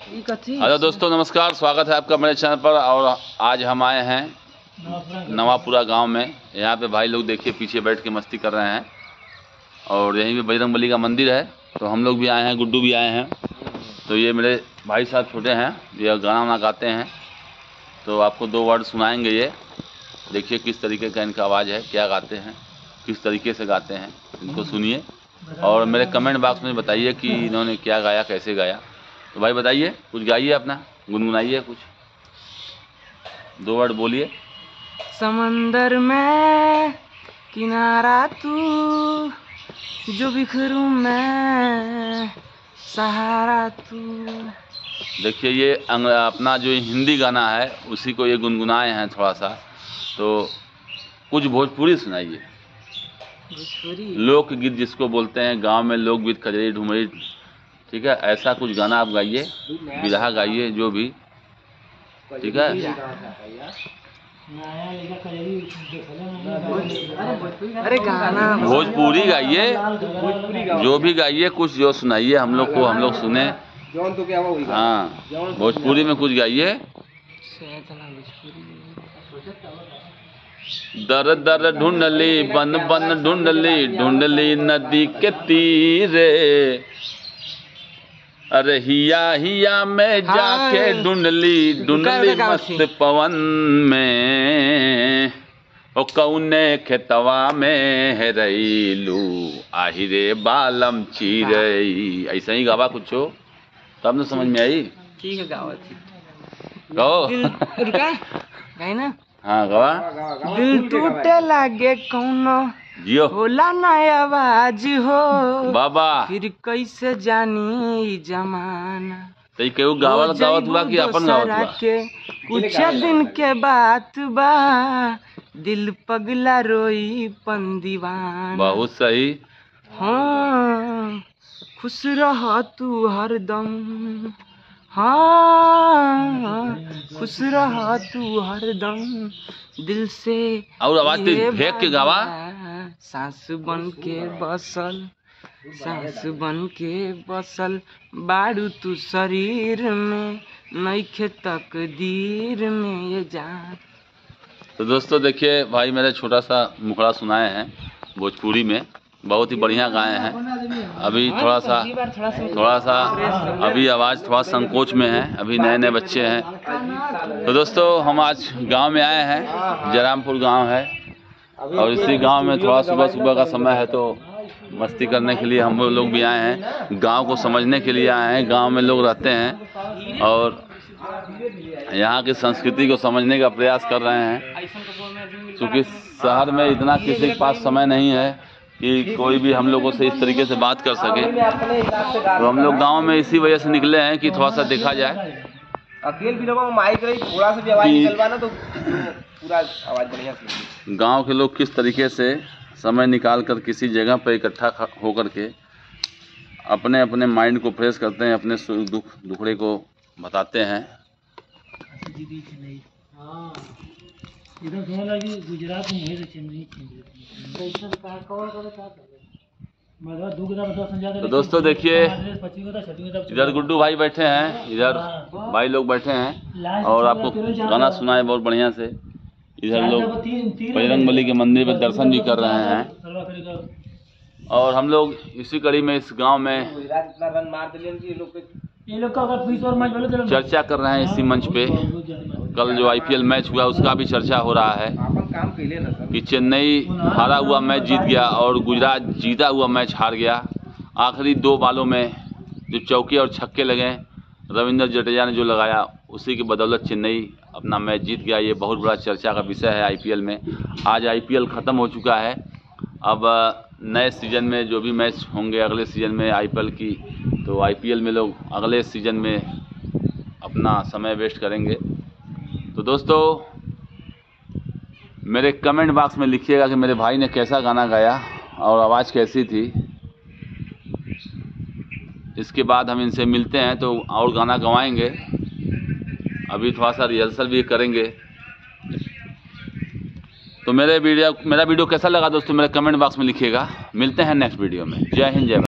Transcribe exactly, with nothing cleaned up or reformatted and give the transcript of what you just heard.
Hello दोस्तों, नमस्कार। स्वागत है आपका मेरे चैनल पर। और आज हम आए हैं नवापुरा गांव में। यहाँ पे भाई लोग देखिए पीछे बैठ के मस्ती कर रहे हैं। और यहीं पे बजरंगबली का मंदिर है, तो हम लोग भी आए हैं, गुड्डू भी आए हैं। तो ये मेरे भाई साहब छोटे हैं, ये गाना वाना गाते हैं। तो आपको दो वर्ड सुनाएंगे। ये देखिए किस तरीके का इनका आवाज़ है, क्या गाते हैं, किस तरीके से गाते हैं, इनको सुनिए। और मेरे कमेंट बॉक्स में बताइए कि इन्होंने क्या गाया, कैसे गाया। तो भाई बताइए, कुछ गाइए, अपना गुनगुनाइए, कुछ दो वर्ड बोलिए। समंदर में किनारा तू, जो बिखरूं मैं सहारा तू। देखिए ये अपना जो हिंदी गाना है उसी को ये गुनगुनाए हैं थोड़ा सा। तो कुछ भोजपुरी सुनाइए, भोजपुरी लोकगीत जिसको बोलते हैं गांव में, लोकगीत, खजरी ढुमरी, ठीक है। ऐसा कुछ गाना आप गाइए, बिरहा गाइए, जो भी, ठीक है। अरे गाना भोजपुरी गाइए, जो भी गाइए, कुछ जो सुनाइए हम लोग को, हम लोग सुने। हाँ, भोजपुरी में कुछ गाइए। दर दर ढूंढली, बन बन ढूंढली, ढूंढली नदी के तीरे, अरे हिया हिया में जाके ढूंढली, ढूंढली मस्त पवन में, ओ कौने खेतवा में है रईलू, आहिरे बालम चीरई। ऐसा ही गावा कुछ हो, तब न समझ में आई। ठीक है, गाओ गाओ गाई ना। हाँ गवा। दिल टूटे लागे कौनो जियो होला ना आवाज हो बाबा, फिर कैसे जानी जमाना। तो केहू गावत गावत हुआ कि अपन गावत हुआ? के कुछ दिन के बात बा, दिल पगला रोई पन दीवाना। बहुत सही। हाँ, खुश रह तू हरदम, हाँ खुश रह तू हरदम, दिल से। और आवाज तेज फेंक के गावा। सांस बन के बसल, सांस बन के बसल बारू तू शरीर में, नइखे तकदीर में ये जान। तो दोस्तों देखिए, भाई मेरे छोटा सा मुखड़ा सुनाए हैं भोजपुरी में, बहुत ही बढ़िया गाए हैं। अभी थोड़ा सा थोड़ा सा अभी आवाज़ थोड़ा संकोच में है, अभी नए नए बच्चे हैं। तो दोस्तों हम आज गांव में आए हैं, जयरामपुर गांव है। और इसी गांव में थोड़ा सुबह सुबह का समय है, तो मस्ती करने के लिए हम लोग भी आए हैं, गांव को समझने के लिए आए हैं। गांव में लोग रहते हैं और यहाँ की संस्कृति को समझने का प्रयास कर रहे हैं। क्योंकि शहर में इतना किसी के पास समय नहीं है कि कोई भी हम लोगों से इस तरीके से बात कर सके। तो हम लोग गांव में इसी वजह से निकले हैं कि थोड़ा सा देखा जाए। अकेले भी लोगों माइक रही, थोड़ा सा भी आवाज निकलवा ना तो पूरा आवाज बढ़िया से। गांव के लोग किस तरीके से समय निकाल कर किसी जगह पर इकट्ठा होकर के अपने अपने माइंड को फ्रेश करते हैं, अपने सुख दुख दुखड़े को बताते हैं। गुजरात तो दोस्तों देखिए, इधर गुड्डू भाई बैठे हैं, इधर भाई लोग बैठे हैं और आपको गाना सुनाए बहुत बढ़िया से। इधर लोग बजरंगबली के मंदिर में दर्शन भी कर रहे हैं। और हम लोग इसी कड़ी में इस गांव में चर्चा कर रहे हैं इसी मंच पे। कल जो आईपीएल मैच हुआ उसका भी चर्चा हो रहा है कि चेन्नई हारा हुआ मैच जीत गया और गुजरात जीता हुआ मैच हार गया। आखिरी दो बालों में जो चौके और छक्के लगे, रविंद्र जडेजा ने जो लगाया, उसी की बदौलत चेन्नई अपना मैच जीत गया। ये बहुत बड़ा चर्चा का विषय है आईपीएल में। आज आईपीएल ख़त्म हो चुका है। अब नए सीज़न में जो भी मैच होंगे अगले सीज़न में आईपीएल की, तो आईपीएल में लोग अगले सीज़न में अपना समय वेस्ट करेंगे। तो दोस्तों मेरे कमेंट बॉक्स में लिखिएगा कि मेरे भाई ने कैसा गाना गाया और आवाज़ कैसी थी। इसके बाद हम इनसे मिलते हैं तो और गाना गवाएंगे। अभी थोड़ा सा रिहर्सल भी करेंगे। तो मेरे वीडियो मेरा वीडियो कैसा लगा दोस्तों, मेरे कमेंट बॉक्स में लिखिएगा। मिलते हैं नेक्स्ट वीडियो में। जय हिंद, जय भारत।